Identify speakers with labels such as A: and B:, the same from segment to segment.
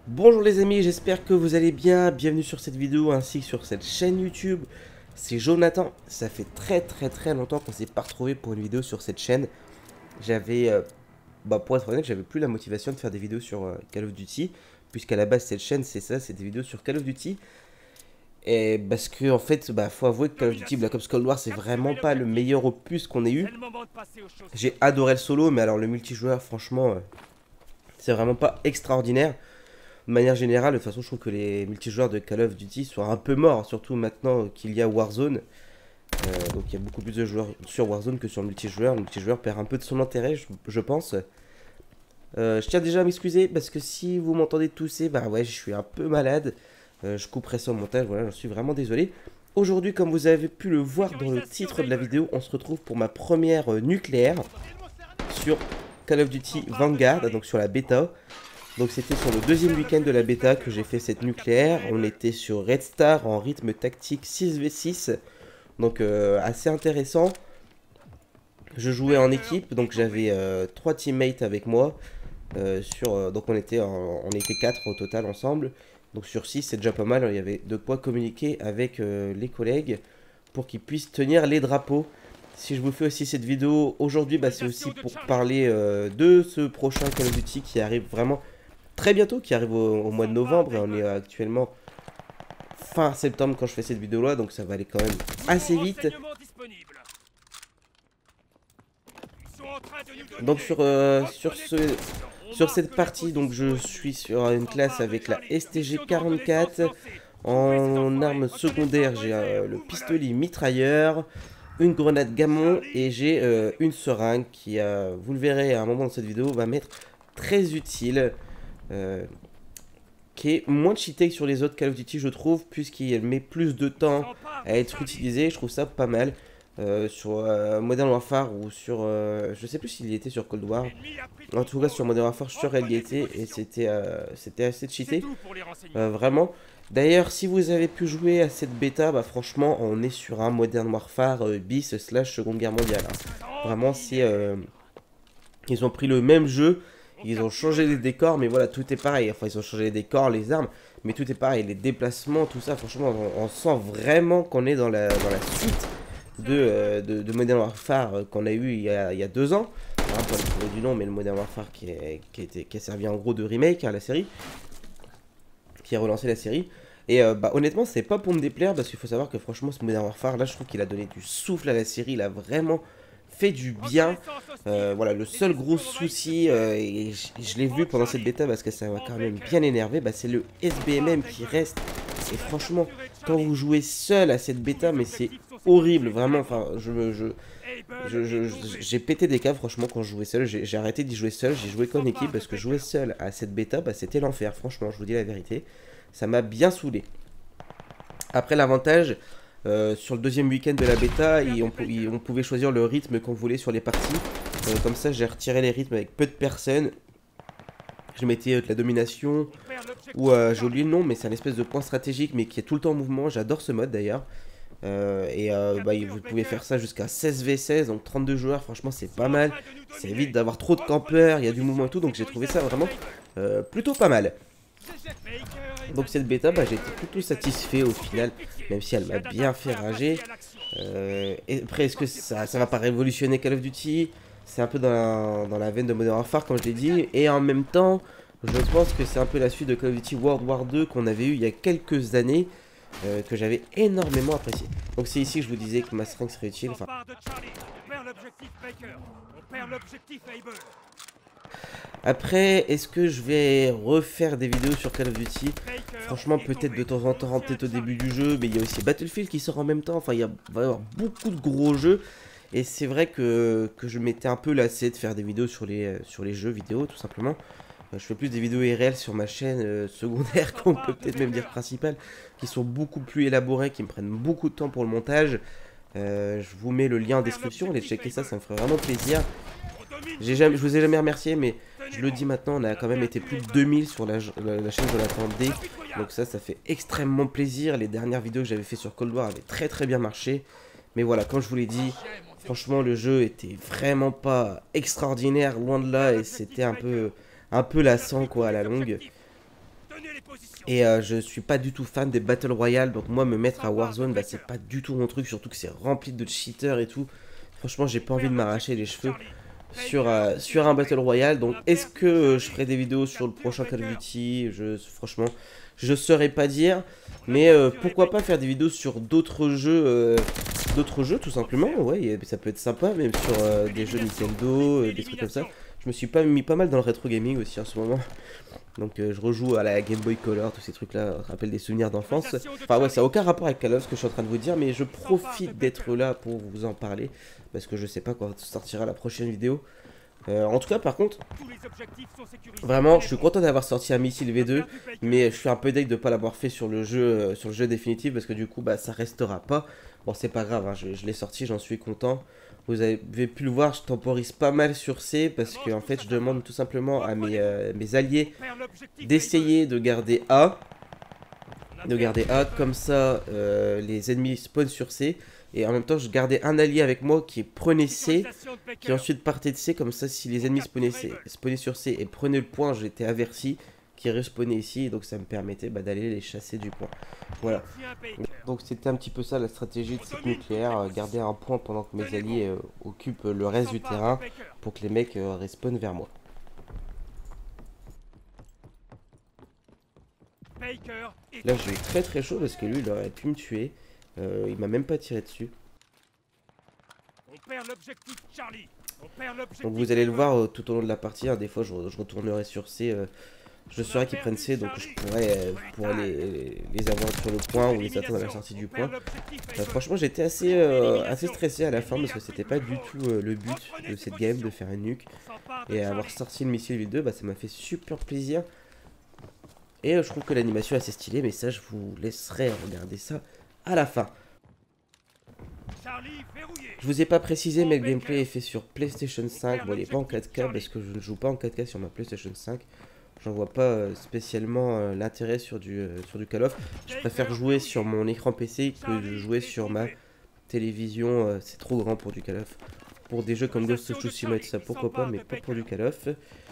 A: Bonjour les amis, j'espère que vous allez bien, bienvenue sur cette vidéo ainsi que sur cette chaîne YouTube. C'est Jonathan, ça fait très longtemps qu'on s'est pas retrouvé pour une vidéo sur cette chaîne. J'avais, pour être honnête, j'avais plus la motivation de faire des vidéos sur Call of Duty, puisqu'à la base cette chaîne c'est ça, c'est des vidéos sur Call of Duty. Et parce que en fait, faut avouer que Call of Duty Black Ops Cold War c'est vraiment pas le meilleur opus qu'on ait eu. J'ai adoré le solo, mais alors le multijoueur franchement, c'est vraiment pas extraordinaire. De manière générale, de toute façon, je trouve que les multijoueurs de Call of Duty sont un peu morts, surtout maintenant qu'il y a Warzone. Donc il y a beaucoup plus de joueurs sur Warzone que sur le multijoueur. Le multijoueur perd un peu de son intérêt, je pense. Je tiens déjà à m'excuser parce que si vous m'entendez tousser, bah ouais, je suis un peu malade. Je couperai ça au montage, voilà, j'en suis vraiment désolé. Aujourd'hui, comme vous avez pu le voir dans le titre de la vidéo, on se retrouve pour ma première nucléaire sur Call of Duty Vanguard, donc sur la bêta. Donc c'était sur le deuxième week-end de la bêta que j'ai fait cette nucléaire. On était sur Red Star en rythme tactique 6v6. Donc assez intéressant. Je jouais en équipe, donc j'avais 3 teammates avec moi. Donc on était 4 au total ensemble. Donc sur 6 c'est déjà pas mal, il y avait de quoi communiquer avec les collègues pour qu'ils puissent tenir les drapeaux. Si je vous fais aussi cette vidéo aujourd'hui, c'est aussi pour parler de ce prochain Call of Duty qui arrive vraiment très bientôt, qui arrive au mois de novembre, et on est actuellement fin septembre quand je fais cette vidéo là, donc ça va aller quand même assez vite. Donc sur cette partie, donc je suis sur une classe avec la STG 44. En arme secondaire, j'ai le pistolet mitrailleur, une grenade gamon et j'ai une seringue qui, vous le verrez à un moment de cette vidéo, va m'être très utile. Qui est moins cheaté que sur les autres Call of Duty, je trouve, puisqu'il met plus de temps à être utilisé. Je trouve ça pas mal. Sur Modern Warfare ou sur... je sais plus s'il y était sur Cold War. En tout cas, sur Modern Warfare, je suis sûr qu'elle y était et c'était assez cheaté. Vraiment. D'ailleurs, si vous avez pu jouer à cette bêta, franchement, on est sur un Modern Warfare bis / Seconde Guerre mondiale. Hein. Vraiment, c'est... ils ont pris le même jeu. Ils ont changé les décors, mais voilà, tout est pareil. Enfin, ils ont changé les décors, les armes, mais tout est pareil. Les déplacements, tout ça, franchement, on sent vraiment qu'on est dans la suite de Modern Warfare qu'on a eu il y a 2 ans. Hein, pas le premier du nom, mais le Modern Warfare qui a servi en gros de remake à la série, qui a relancé la série. Et honnêtement, c'est pas pour me déplaire, parce qu'il faut savoir que franchement, ce Modern Warfare, là, je trouve qu'il a donné du souffle à la série. Il a vraiment fait du bien. Voilà, le seul gros souci, et je l'ai vu pendant cette bêta parce que ça m'a quand même bien énervé, c'est le SBMM qui reste. Et franchement, quand vous jouez seul à cette bêta, mais c'est horrible, vraiment. Enfin, j'ai pété des câbles, franchement, quand je jouais seul. J'ai arrêté d'y jouer seul, j'ai joué qu'en équipe parce que jouer seul à cette bêta, c'était l'enfer. Franchement, je vous dis la vérité, ça m'a bien saoulé. Après, l'avantage, sur le deuxième week-end de la bêta, on pouvait choisir le rythme qu'on voulait sur les parties. Comme ça, j'ai retiré les rythmes avec peu de personnes. Je mettais de la domination, ou j'ai oublié le nom, mais c'est un espèce de point stratégique, mais qui est tout le temps en mouvement. J'adore ce mode d'ailleurs. Vous pouvez faire ça jusqu'à 16v16, donc 32 joueurs, franchement c'est pas mal. Ça évite d'avoir trop de campeurs, il y a du mouvement et tout, donc j'ai trouvé ça vraiment plutôt pas mal. Donc cette bêta, j'ai été plutôt satisfait au final, même si elle m'a bien fait rager. Et après, est-ce que ça va pas révolutionner Call of Duty? C'est un peu dans la veine de Modern Warfare, comme je l'ai dit. Et en même temps, je pense que c'est un peu la suite de Call of Duty World War 2 qu'on avait eu il y a quelques années, que j'avais énormément apprécié. Donc c'est ici que je vous disais que ma seringue serait utile. Enfin... Après, est-ce que je vais refaire des vidéos sur Call of Duty? Franchement, peut-être de temps en temps, peut-être au début du jeu, mais il y a aussi Battlefield qui sort en même temps. Enfin, va y avoir beaucoup de gros jeux. Et c'est vrai que je m'étais un peu lassé de faire des vidéos sur les jeux vidéo, tout simplement. Je fais plus des vidéos IRL sur ma chaîne secondaire, qu'on peut peut-être même dire principale, qui sont beaucoup plus élaborées, qui me prennent beaucoup de temps pour le montage. Je vous mets le lien en description, allez checker ça, ça me ferait vraiment plaisir. Je vous ai jamais remercié, mais je le dis maintenant, on a quand même été plus de 2000 sur la chaîne Jonathan D. Donc ça fait extrêmement plaisir. Les dernières vidéos que j'avais fait sur Cold War avaient très bien marché. Mais voilà, comme je vous l'ai dit, franchement le jeu était vraiment pas extraordinaire, loin de là, et c'était un peu lassant quoi à la longue. Et je suis pas du tout fan des Battle Royale, donc moi me mettre à Warzone, bah, c'est pas du tout mon truc, surtout que c'est rempli de cheaters et tout. Franchement, j'ai pas envie de m'arracher les cheveux sur un Battle Royale. Donc est-ce que je ferai des vidéos sur le prochain Call of Duty? Franchement, je saurais pas dire. Mais pourquoi pas faire des vidéos sur d'autres jeux tout simplement. Ouais, ça peut être sympa, même sur des jeux Nintendo, des trucs comme ça. Je me suis pas mis pas mal dans le rétro gaming aussi en ce moment. Donc je rejoue à la Game Boy Color, tous ces trucs-là, rappellent des souvenirs d'enfance. Enfin ouais, ça n'a aucun rapport avec Call of ce que je suis en train de vous dire, mais je profite d'être là pour vous en parler, parce que je sais pas quand sortira la prochaine vidéo. En tout cas, par contre, vraiment, je suis content d'avoir sorti un missile V2, mais je suis un peu deg de ne pas l'avoir fait sur le jeu définitif, parce que du coup, bah, ça restera pas. Bon, c'est pas grave, hein, je l'ai sorti, j'en suis content. Vous avez pu le voir, je temporise pas mal sur C, parce que en fait, je demande tout simplement à mes alliés d'essayer de garder A. Comme ça les ennemis spawnent sur C. Et en même temps, je gardais un allié avec moi qui prenait C, qui ensuite partait de C. Comme ça, si les ennemis spawnaient sur C et prenaient le point, j'étais averti qui respawnait ici. Et donc, ça me permettait d'aller les chasser du point. Voilà. Donc, c'était un petit peu ça la stratégie de cette nucléaire. Garder un point pendant que mes alliés occupent le reste du terrain pour que les mecs respawnent vers moi. Là, j'ai eu très très chaud parce que lui, il aurait pu me tuer. Il m'a même pas tiré dessus. Donc vous allez le voir tout au long de la partie. Hein, des fois, je retournerai sur C. Je saurais qu'ils prennent C, donc je pourrais les avoir sur le point ou les attendre à la sortie du point. Franchement, j'étais assez stressé à la fin parce que c'était pas du tout le but de cette game de faire un nuke. Et avoir sorti le missile V2, bah, ça m'a fait super plaisir. Et je trouve que l'animation est assez stylée, mais ça, je vous laisserai regarder ça à la fin. Je vous ai pas précisé, mais le gameplay est fait sur PlayStation 5. Bon, il n'est pas en 4K parce que je ne joue pas en 4K sur ma PlayStation 5. J'en vois pas spécialement l'intérêt sur du Call of. Je préfère jouer sur mon écran PC que de jouer sur ma télévision. C'est trop grand pour du Call of. Pour des jeux comme Ghost of Tsushima et tout ça, pourquoi pas, mais pas pour du Call of.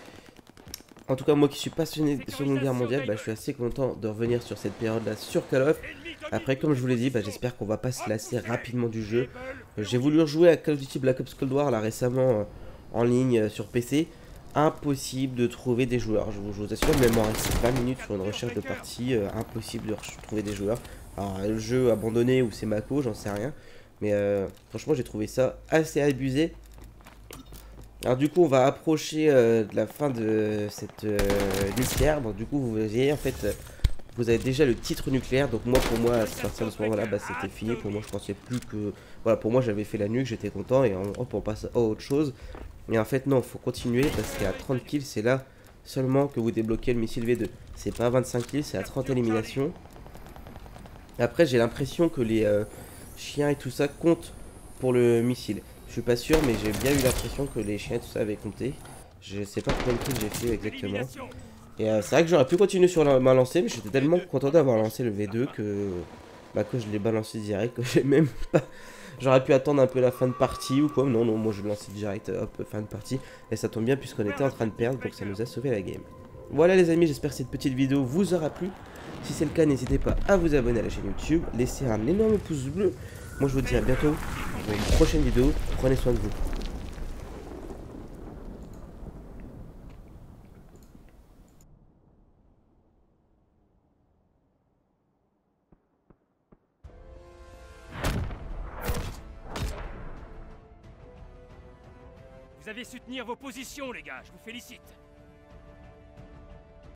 A: En tout cas, moi qui suis passionné de Seconde Guerre mondiale, je suis assez content de revenir sur cette période-là sur Call of. Après, comme je vous l'ai dit, j'espère qu'on va pas se lasser rapidement du jeu. J'ai voulu rejouer à Call of Duty Black Ops Cold War là récemment en ligne sur PC. Impossible de trouver des joueurs. Je vous assure, même en restant 20 minutes sur une recherche de partie, impossible de trouver des joueurs. Alors, le jeu abandonné ou c'est Mako, j'en sais rien. Mais franchement, j'ai trouvé ça assez abusé. Alors du coup on va approcher de la fin de cette nucléaire. Donc du coup vous voyez en fait vous avez déjà le titre nucléaire. Donc moi pour moi à partir de ce moment là c'était fini. Pour moi je pensais plus que voilà, pour moi j'avais fait la nuque, j'étais content. Et en hop on passe à autre chose. Mais en fait non, faut continuer parce qu'à 30 kills c'est là seulement que vous débloquez le missile V2. C'est pas à 25 kills, c'est à 30 éliminations. Après j'ai l'impression que les chiens et tout ça comptent pour le missile. Je suis pas sûr, mais j'ai bien eu l'impression que les chiens et tout ça avaient compté. Je sais pas combien de kills j'ai fait exactement. Et c'est vrai que j'aurais pu continuer sur ma lancée, mais j'étais tellement content d'avoir lancé le V2 que je l'ai balancé direct, que j'ai même pas... J'aurais pu attendre un peu la fin de partie ou quoi. Non, moi je l'ai lancé direct, hop, fin de partie. Et ça tombe bien puisqu'on était en train de perdre, donc ça nous a sauvé la game. Voilà les amis, j'espère que cette petite vidéo vous aura plu. Si c'est le cas, n'hésitez pas à vous abonner à la chaîne YouTube, laisser un énorme pouce bleu. Moi je vous dis à bientôt pour une prochaine vidéo. Prenez soin de vous.
B: Vous avez su tenir vos positions les gars, je vous félicite.